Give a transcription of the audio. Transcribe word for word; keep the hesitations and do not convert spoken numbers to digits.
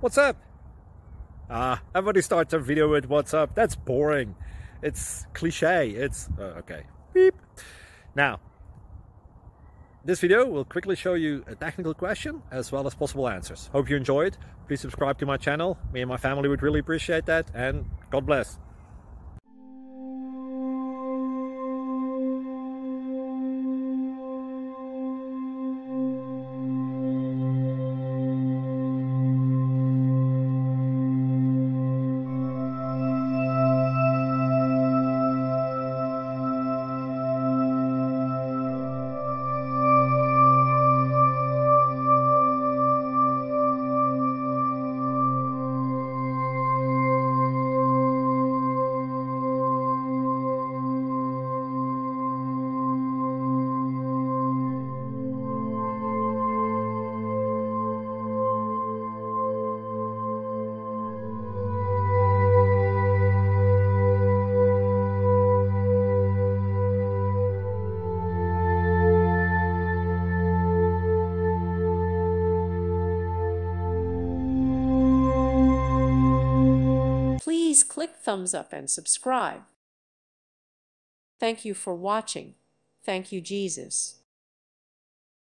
What's up? Ah, everybody starts a video with what's up. That's boring. It's cliche. It's uh, okay. Beep. Now, this video will quickly show you a technical question as well as possible answers. Hope you enjoyed. Please subscribe to my channel. Me and my family would really appreciate that, and God bless. Please click thumbs up and subscribe. Thank you for watching. Thank you, Jesus.